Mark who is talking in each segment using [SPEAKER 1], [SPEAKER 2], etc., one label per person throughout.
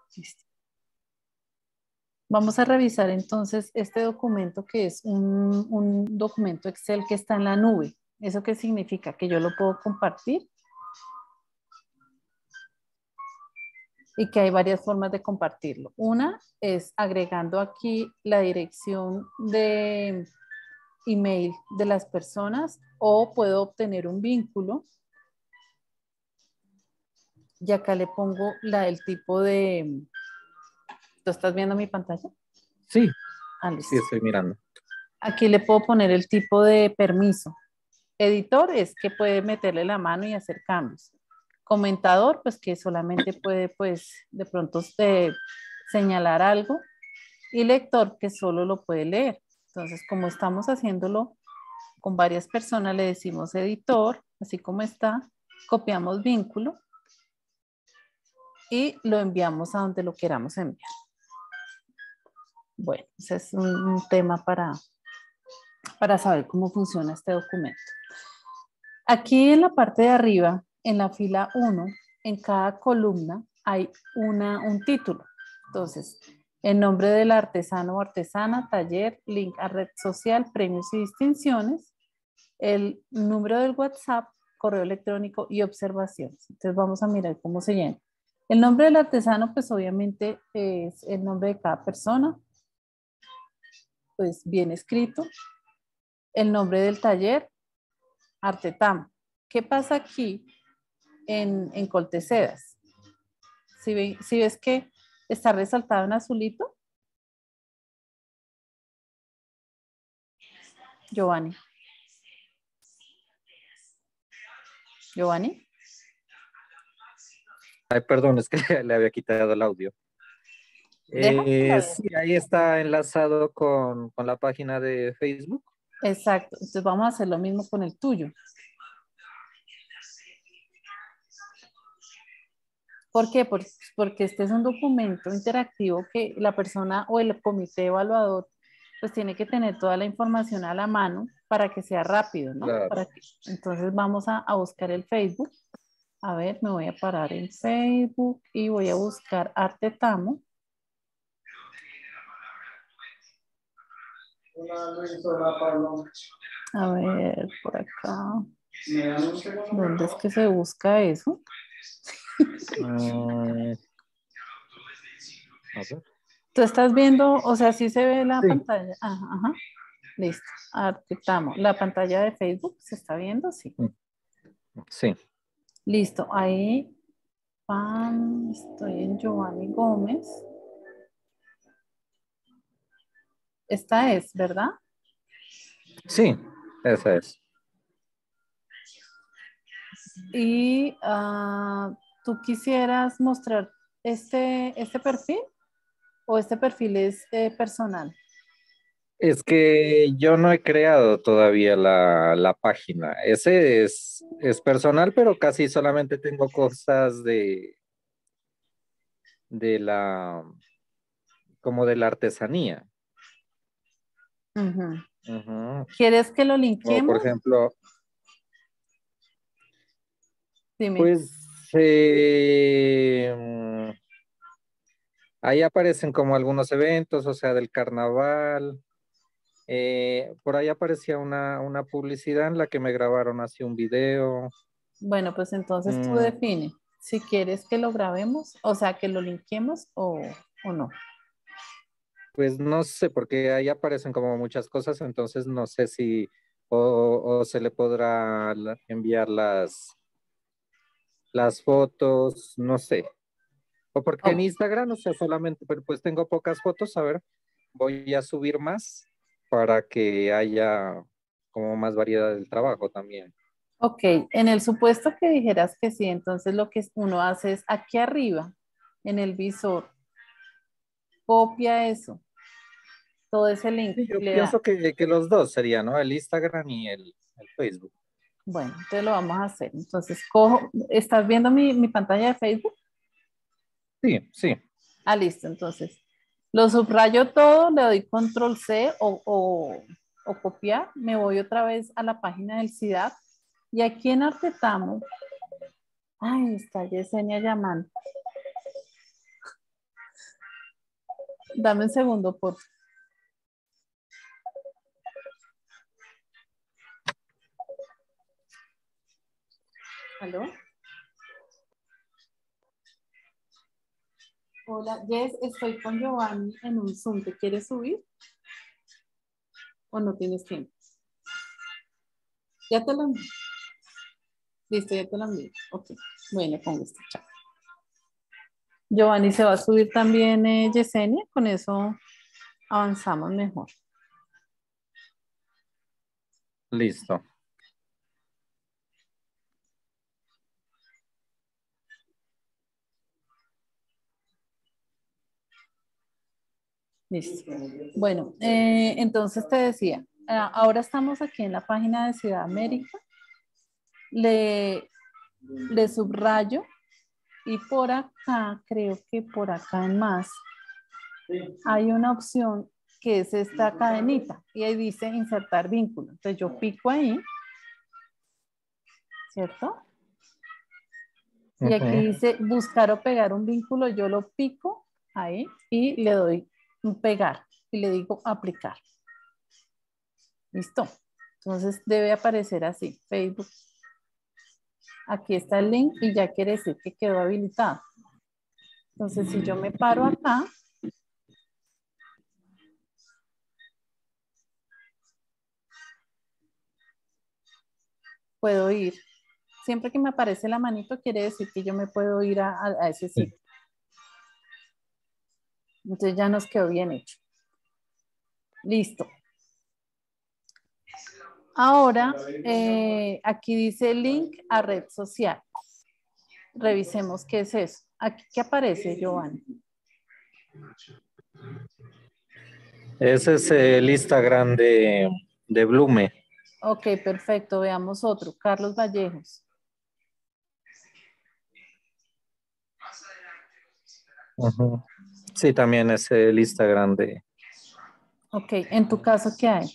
[SPEAKER 1] Listo. Vamos a revisar entonces este documento que es un documento Excel que está en la nube. ¿Eso qué significa? Que yo lo puedo compartir y que hay varias formas de compartirlo. Una es agregando aquí la dirección de email de las personas o puedo obtener un vínculo y acá le pongo el tipo de... ¿Tú estás viendo mi pantalla?
[SPEAKER 2] Sí,
[SPEAKER 1] Ah, listo.
[SPEAKER 2] sí, estoy mirando.
[SPEAKER 1] Aquí le puedo poner el tipo de permiso. Editor es que puede meterle la mano y hacer cambios. Comentador, pues que solamente puede, pues, de pronto señalar algo. Y lector, que solo lo puede leer. Entonces, como estamos haciéndolo con varias personas, le decimos editor, así como está, copiamos vínculo y lo enviamos a donde lo queramos enviar. Bueno, ese es un tema para saber cómo funciona este documento. Aquí en la parte de arriba, en la fila 1, en cada columna hay un título. Entonces, el nombre del artesano o artesana, taller, link a red social, premios y distinciones, el número del WhatsApp, correo electrónico y observaciones. Entonces vamos a mirar cómo se llena. El nombre del artesano, pues obviamente es el nombre de cada persona, pues bien escrito. El nombre del taller, Artetamo. ¿Qué pasa aquí en Coltesedas? Si ves que está resaltado en azulito, Giovanni. Giovanni.
[SPEAKER 2] Ay, perdón, es que le había quitado el audio.
[SPEAKER 1] Deja que la vea.
[SPEAKER 2] Sí, ahí está enlazado con la página de Facebook.
[SPEAKER 1] Exacto. Entonces vamos a hacer lo mismo con el tuyo. ¿Por qué? Porque este es un documento interactivo que la persona o el comité evaluador pues tiene que tener toda la información a la mano para que sea rápido, ¿no?
[SPEAKER 2] Claro.
[SPEAKER 1] Entonces vamos a buscar el Facebook. A ver, me voy a parar en Facebook y voy a buscar Artetamo. A ver, por acá. ¿Dónde es que se busca eso?
[SPEAKER 2] Mm, a ver.
[SPEAKER 1] Tú estás viendo, o sea, sí se ve la
[SPEAKER 2] Sí,
[SPEAKER 1] pantalla. Ajá, ajá. Listo. Artetamo. La pantalla de Facebook se está viendo, sí.
[SPEAKER 2] sí,
[SPEAKER 1] Listo. Ahí, estoy en Giovanni Gómez. Esta es, ¿verdad?
[SPEAKER 2] sí, esa es.
[SPEAKER 1] Y tú quisieras mostrar este perfil o este perfil es personal.
[SPEAKER 2] Es que yo no he creado todavía la página. Ese es personal, pero casi solamente tengo cosas de la, como de la artesanía.
[SPEAKER 1] Ujú.
[SPEAKER 2] Ujú.
[SPEAKER 1] ¿Quieres que lo
[SPEAKER 2] O por
[SPEAKER 1] linkeemos?
[SPEAKER 2] ejemplo,
[SPEAKER 1] Dime.
[SPEAKER 2] pues ahí aparecen como algunos eventos, o sea, del carnaval. Por ahí aparecía una publicidad en la que me grabaron así un video.
[SPEAKER 1] Bueno, pues entonces tú
[SPEAKER 2] Mm,
[SPEAKER 1] define si quieres que lo grabemos, o sea, que lo linkeemos o no.
[SPEAKER 2] pues no sé, porque ahí aparecen como muchas cosas, entonces no sé si o se le podrá enviar las fotos, no sé. O porque en
[SPEAKER 1] Oh,
[SPEAKER 2] Instagram, o sea, solamente, pero pues tengo pocas fotos, a ver, voy a subir más para que haya como más variedad del trabajo también.
[SPEAKER 1] ok, en el supuesto que dijeras que sí, entonces lo que uno hace es aquí arriba, en el visor, copia eso, todo ese link
[SPEAKER 2] Sí,
[SPEAKER 1] y
[SPEAKER 2] yo
[SPEAKER 1] le da.
[SPEAKER 2] pienso que los dos serían, ¿no? El Instagram y el Facebook.
[SPEAKER 1] Bueno, entonces lo vamos a hacer. Entonces, cojo, ¿estás viendo mi pantalla de Facebook?
[SPEAKER 2] Sí, sí.
[SPEAKER 1] Ah, listo. Entonces, lo subrayo todo, le doy control C o copiar. Me voy otra vez a la página del CIDAD. Y aquí en Artetamo, ay, está Yesenia llamando. Dame un segundo, por favor. ¿Aló? Hola, Jess, estoy con Giovanni en un Zoom. ¿Te quieres subir o no tienes tiempo? Ya te lo envío. Listo, ya te lo envío. Ok, bueno, con gusto. Chao. Giovanni se va a subir también, Yesenia. Con eso avanzamos mejor.
[SPEAKER 2] Listo.
[SPEAKER 1] Listo. Bueno, entonces te decía, ahora estamos aquí en la página de Ciudad América. Le subrayo y por acá, creo que por acá en más, hay una opción que es esta cadenita y ahí dice insertar vínculo. Entonces yo pico ahí, ¿cierto? Y aquí dice buscar o pegar un vínculo, yo lo pico ahí y le doy un pegar y le digo aplicar. Listo. Entonces debe aparecer así, Facebook. Aquí está el link y ya quiere decir que quedó habilitado. Entonces si yo me paro acá, puedo ir. Siempre que me aparece la manito quiere decir que yo me puedo ir a ese sitio. Entonces ya nos quedó bien hecho. Listo. Ahora, aquí dice link a red social. Revisemos qué es eso. Aquí, ¿qué aparece, Giovanni?
[SPEAKER 2] Ese es el Instagram de Blume.
[SPEAKER 1] Ok, perfecto. Veamos otro. Carlos Vallejos.
[SPEAKER 2] Sí, también es el Instagram de...
[SPEAKER 1] Ok, en tu caso, ¿qué hay?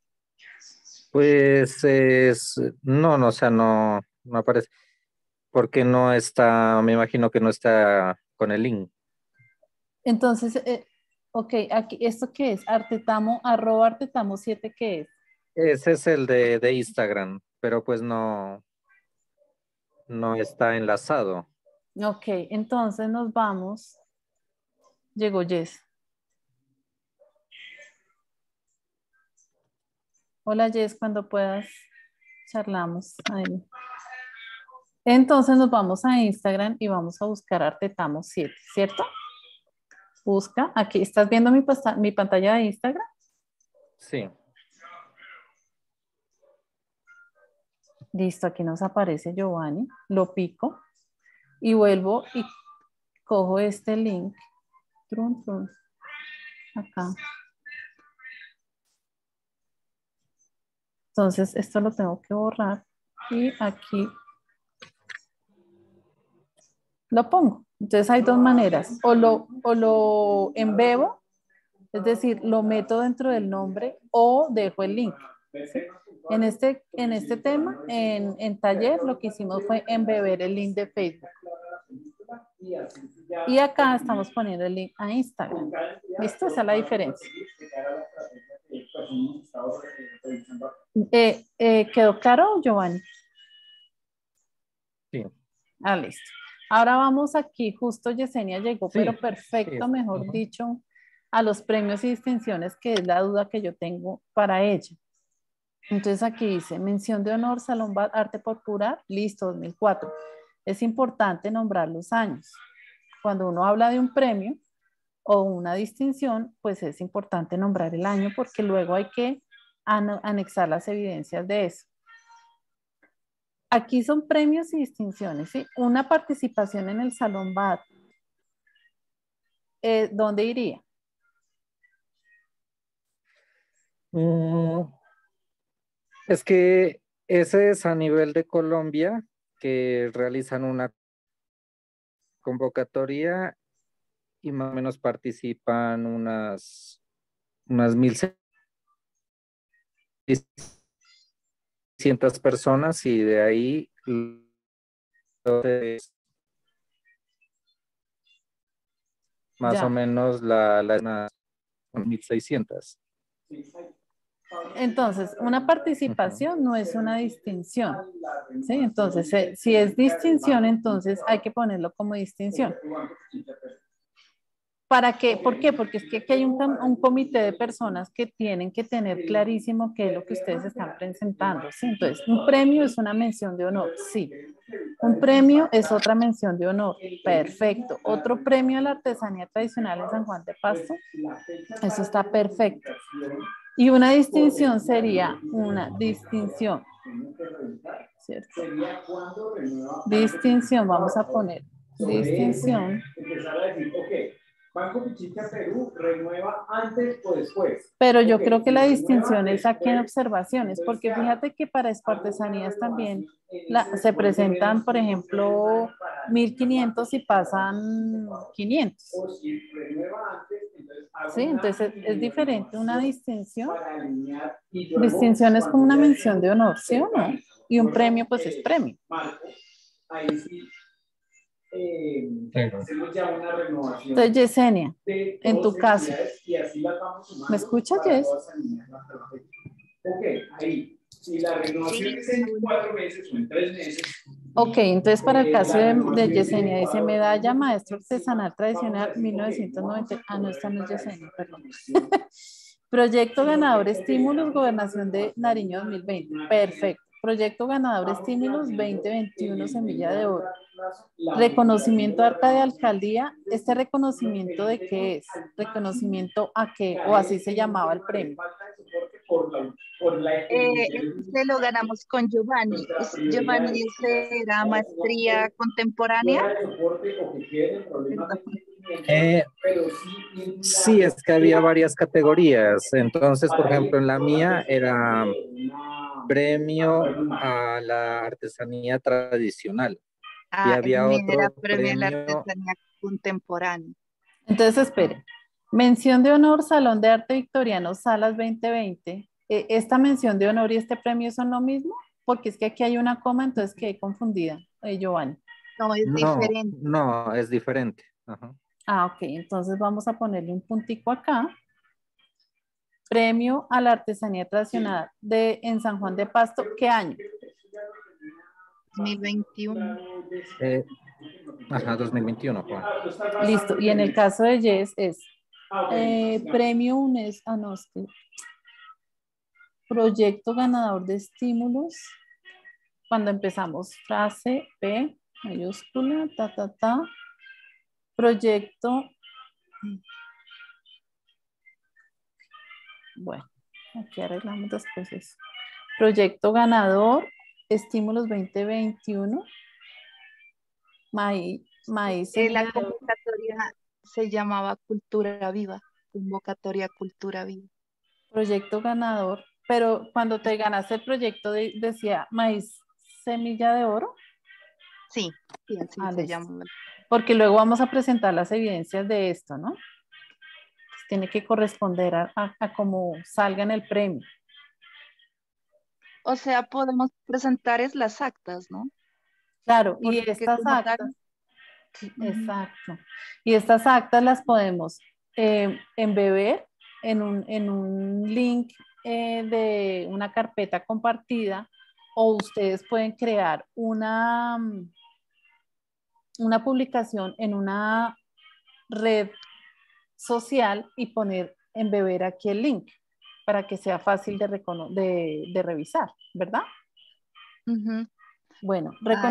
[SPEAKER 2] Pues es... No, no, o sea, no, no aparece. Porque no está, me imagino que no está con el link.
[SPEAKER 1] Entonces, ok, aquí, ¿esto qué es? Artetamo, arroba Artetamo 7, ¿qué es?
[SPEAKER 2] Ese es el de Instagram, pero pues no, no está enlazado.
[SPEAKER 1] Ok, entonces nos vamos. Llegó Jess. Hola Jess, cuando puedas charlamos. Ahí. Entonces nos vamos a Instagram y vamos a buscar Artetamo 7, ¿cierto? Busca, aquí estás viendo mi pantalla de Instagram.
[SPEAKER 2] Sí.
[SPEAKER 1] Listo, aquí nos aparece Giovanni, lo pico y vuelvo y cojo este link. Trun, trun, acá. Entonces esto lo tengo que borrar y aquí lo pongo. Entonces hay dos maneras, o lo embebo, es decir, lo meto dentro del nombre o dejo el link. ¿Sí? En este tema, en taller, lo que hicimos fue embeber el link de Facebook. Y acá estamos poniendo el link a Instagram. ¿Listo? Esa es la diferencia. ¿Quedó claro, Giovanni?
[SPEAKER 2] Sí.
[SPEAKER 1] Ah, listo. Ahora vamos aquí, justo Yesenia llegó,
[SPEAKER 2] Sí,
[SPEAKER 1] pero perfecto,
[SPEAKER 2] sí.
[SPEAKER 1] mejor dicho, a los premios y distinciones, que es la duda que yo tengo para ella. Entonces aquí dice, mención de honor, Salón Arte Popular, listo, 2004. Es importante nombrar los años. Cuando uno habla de un premio o una distinción, pues es importante nombrar el año porque luego hay que anexar las evidencias de eso. Aquí son premios y distinciones, ¿sí? Una participación en el Salón BAT. ¿Dónde iría?
[SPEAKER 2] Mm, es que ese es a nivel de Colombia, que realizan una convocatoria y más o menos participan unas 1.600 personas y de ahí Más o
[SPEAKER 1] Ya.
[SPEAKER 2] menos la 1600.
[SPEAKER 1] Entonces, una
[SPEAKER 2] Ujú.
[SPEAKER 1] participación no es una distinción, ¿sí? Entonces, si es distinción, entonces hay que ponerlo como distinción. ¿Para qué? ¿Por qué? Porque es que aquí hay un comité de personas que tienen que tener clarísimo qué es lo que ustedes están presentando, ¿sí? Entonces, un premio es una mención de honor, sí. Un premio es otra mención de honor, perfecto. Otro premio a la artesanía tradicional en San Juan de Pasto, eso está perfecto. Y una distinción sería una distinción, ¿cierto? Distinción, vamos a poner distinción. Banco Pichincha Perú renueva antes o después. Pero yo creo que la distinción es aquí en observaciones, porque fíjate que para artesanías también se presentan, por ejemplo, 1500 y pasan 500. Sí, entonces es diferente una distinción. Distinción es como una mención de honor, ¿sí o no? Y un premio, pues es premio. Ahí sí. Hacemos ya una renovación. Entonces, Yesenia, en tu caso, ¿me escuchas, Yes? Ok, ahí. Si la renovación
[SPEAKER 3] Sí,
[SPEAKER 1] es en
[SPEAKER 3] Paula.
[SPEAKER 1] 4 meses o en 3 meses. Ok, entonces para el caso de Yesenia, dice medalla maestro artesanal tradicional 1990. Ah, no, esta no es Yesenia, perdón. Proyecto ganador estímulos, gobernación de Nariño 2020. Perfecto. Proyecto ganador estímulos 2021, Semilla de Oro. Reconocimiento Arca de Alcaldía. ¿Este reconocimiento de qué es? ¿Reconocimiento a qué? O así se llamaba el premio.
[SPEAKER 3] Este lo ganamos con Giovanni. Giovanni, ese era maestría contemporánea. Perdón.
[SPEAKER 2] Eh, sí, es que había varias categorías. Entonces, por ejemplo, en la mía era premio a la artesanía tradicional y
[SPEAKER 3] Ah, el
[SPEAKER 2] había
[SPEAKER 3] mío era
[SPEAKER 2] otro
[SPEAKER 3] premio a la
[SPEAKER 2] premio.
[SPEAKER 3] artesanía contemporánea.
[SPEAKER 1] Entonces, espere. Mención de honor, Salón de Arte Victoriano, Salas 2020. ¿Esta mención de honor y este premio son lo mismo? Porque es que aquí hay una coma, entonces quedé confundida, Giovanni.
[SPEAKER 3] No, es
[SPEAKER 2] No,
[SPEAKER 3] diferente.
[SPEAKER 2] no, es diferente. Ajá.
[SPEAKER 1] Ah, ok. Entonces vamos a ponerle un puntico acá. Premio a la artesanía tradicional en San Juan de Pasto. ¿Qué año?
[SPEAKER 3] 2021.
[SPEAKER 2] Eh, ajá, 2021, Juan.
[SPEAKER 1] Listo. Y en el caso de Yes es premio UNESCO. Ah, no, es que proyecto ganador de estímulos. Cuando empezamos, frase P mayúscula, proyecto. Bueno, aquí arreglamos después eso. Proyecto ganador, estímulos 2021. Maíz
[SPEAKER 3] La
[SPEAKER 1] semilla de oro.
[SPEAKER 3] convocatoria se llamaba Cultura Viva. Convocatoria Cultura Viva.
[SPEAKER 1] Proyecto ganador, pero cuando te ganaste el proyecto decía maíz semilla de oro.
[SPEAKER 3] Sí, sí, así
[SPEAKER 1] Ah,
[SPEAKER 3] se
[SPEAKER 1] listo.
[SPEAKER 3] llama.
[SPEAKER 1] Porque luego vamos a presentar las evidencias de esto, ¿no? Pues tiene que corresponder a cómo salga en el premio.
[SPEAKER 3] O sea, podemos presentar es las actas, ¿no?
[SPEAKER 1] Claro, y
[SPEAKER 3] Porque
[SPEAKER 1] estas
[SPEAKER 3] como tal,
[SPEAKER 1] actas,
[SPEAKER 3] ujú,
[SPEAKER 1] exacto, y estas actas las podemos embeber en un link de una carpeta compartida o ustedes pueden crear una publicación en una red social y embeber aquí el link para que sea fácil de revisar, ¿verdad?
[SPEAKER 3] ujú.
[SPEAKER 1] Bueno,
[SPEAKER 3] Ah,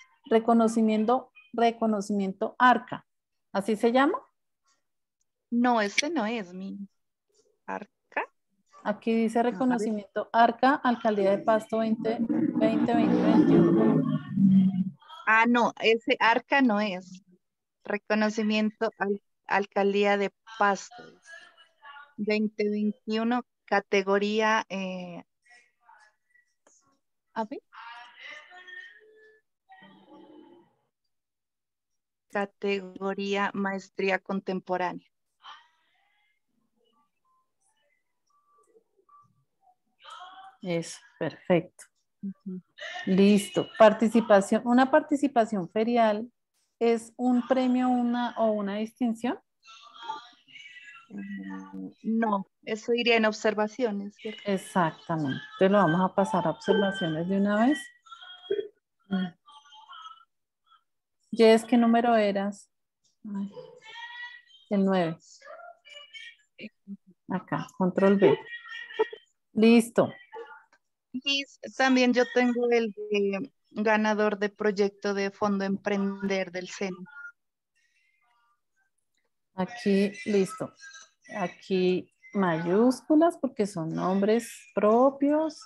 [SPEAKER 1] reconocimiento ARCA, ¿así se llama?
[SPEAKER 3] no, ese no es mi arca.
[SPEAKER 1] Aquí dice
[SPEAKER 3] A ver.
[SPEAKER 1] reconocimiento ARCA, Alcaldía de Pasto 2020-2021.
[SPEAKER 3] Ah, no, ese arca no es. Reconocimiento al Alcaldía de Pasto. 2021, categoría, a ver, categoría maestría contemporánea.
[SPEAKER 1] Eso, perfecto.
[SPEAKER 3] Ujú.
[SPEAKER 1] Listo. Una participación ferial es un premio o una distinción.
[SPEAKER 3] No, eso iría en observaciones, ¿cierto?
[SPEAKER 1] Exactamente. Entonces lo vamos a pasar a observaciones de una vez. Jess, ¿qué número eras? Ay, el 9. Acá, control B. Listo.
[SPEAKER 3] Y también yo tengo el de ganador de proyecto de Fondo Emprender del SENA.
[SPEAKER 1] Aquí, listo. Aquí mayúsculas porque son nombres propios.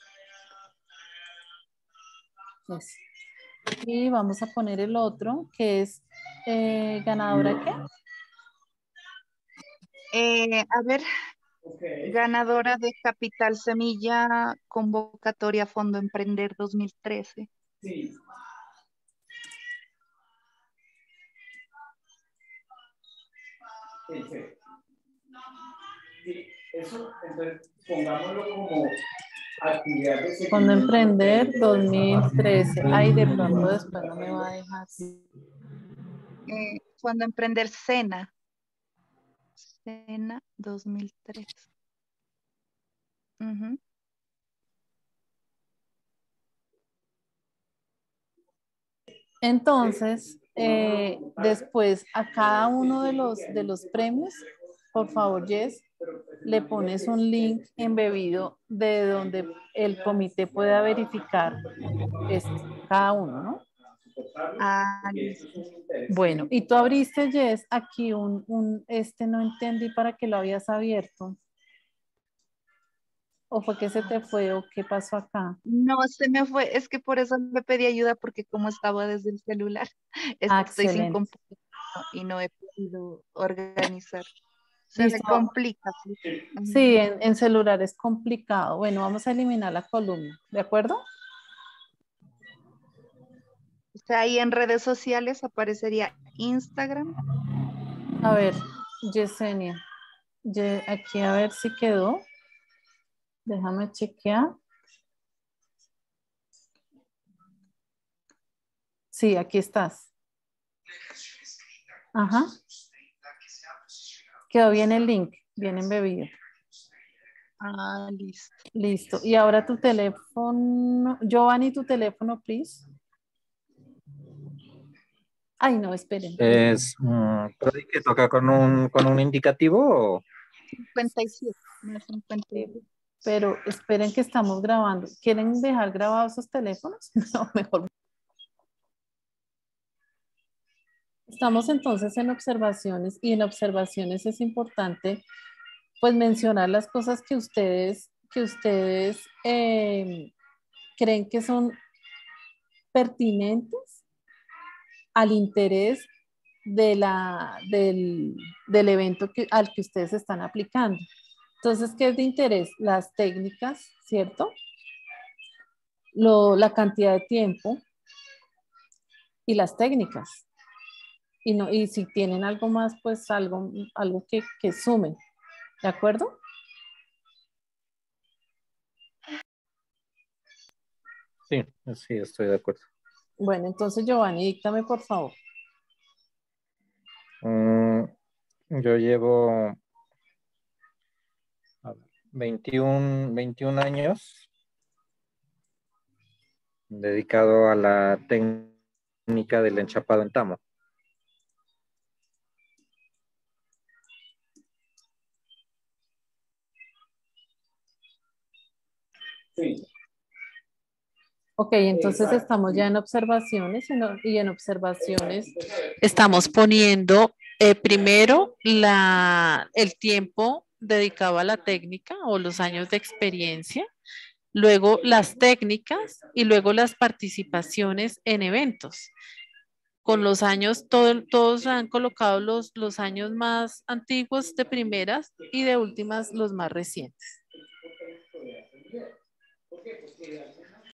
[SPEAKER 1] Eso. Y vamos a poner el otro que es ganadora ¿qué?
[SPEAKER 3] A ver, ganadora de Capital Semilla, convocatoria Fondo Emprender 2013.
[SPEAKER 4] Sí. Perfecto. Sí, eso, entonces pongámoslo como actividad de seguimiento.
[SPEAKER 1] Fondo Emprender 2013. Ay, de pronto después no me va a dejar.
[SPEAKER 3] Fondo Emprender SENA. SENA 2003. Ujú.
[SPEAKER 1] Entonces, después a cada uno de los premios, por favor, Jess, le pones un link embebido de donde el comité pueda verificar cada uno, ¿no?
[SPEAKER 3] Ah, listo.
[SPEAKER 1] Bueno, y tú abriste, Jess, aquí no entendí para qué lo habías abierto. ¿O fue que se te fue o qué pasó acá?
[SPEAKER 3] No, se me fue, es que por eso me pedí ayuda porque como estaba desde el celular, estoy sin
[SPEAKER 1] Excelente.
[SPEAKER 3] computador y no he podido organizar. Se me
[SPEAKER 1] Listo.
[SPEAKER 3] complica.
[SPEAKER 1] Sí, en celular es complicado. Bueno, vamos a eliminar la columna, ¿de acuerdo?
[SPEAKER 3] O sea, ahí en redes sociales aparecería Instagram.
[SPEAKER 1] A ver, Yesenia, aquí a ver si quedó. Déjame chequear. Sí, aquí estás. Ajá. Quedó bien el link, bien embebido.
[SPEAKER 3] Ah, listo.
[SPEAKER 1] Listo. Y ahora tu teléfono, Giovanni, tu teléfono, please. Ay, no, esperen.
[SPEAKER 2] Es, ¿pero que toca con un indicativo o?
[SPEAKER 3] 57, no es 57.
[SPEAKER 1] Pero esperen que estamos grabando. ¿Quieren dejar grabados esos teléfonos? No, mejor. Estamos entonces en observaciones y en observaciones es importante pues mencionar las cosas que ustedes creen que son pertinentes al interés del evento al que ustedes están aplicando. Entonces, ¿qué es de interés? Las técnicas, ¿cierto? La cantidad de tiempo y las técnicas. Y si tienen algo más, pues algo que sumen. ¿De acuerdo?
[SPEAKER 2] Sí, sí, estoy de acuerdo.
[SPEAKER 1] Bueno, entonces Giovanni, díctame por favor.
[SPEAKER 2] Yo llevo 21 años dedicado a la técnica del enchapado en tamo.
[SPEAKER 4] Sí.
[SPEAKER 1] Ok, entonces estamos ya en observaciones y en observaciones estamos poniendo primero el tiempo dedicado a la técnica o los años de experiencia, luego las técnicas y luego las participaciones en eventos. Con los años, todos han colocado los años más antiguos de primeras y de últimas los más recientes.